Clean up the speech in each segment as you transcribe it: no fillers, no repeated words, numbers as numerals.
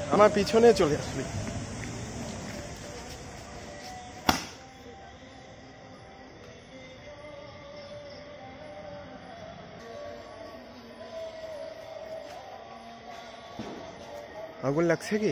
আমার পিছনে চলে আসবি। আগুন লাগছে কি?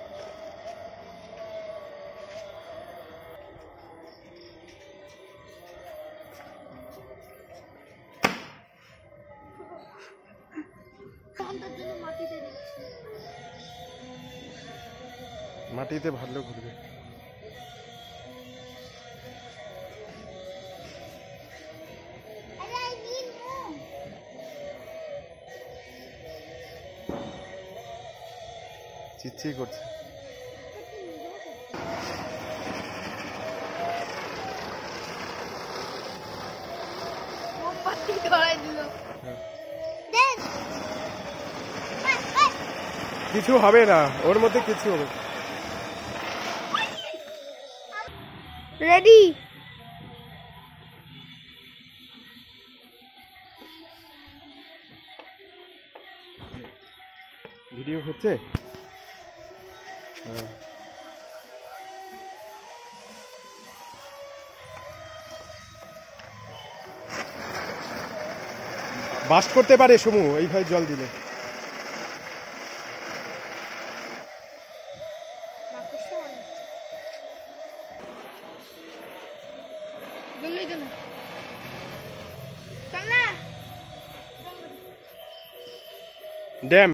মাটিতে ভালো ঘুরবে। চিচ্ছি করছে। কিছু হবে না, ওর মধ্যে কিছু হবে। রেডি? ভিডিও হচ্ছে? বাস্ট করতে পারে সমু এইভাবে জল দিলে। ড্যাম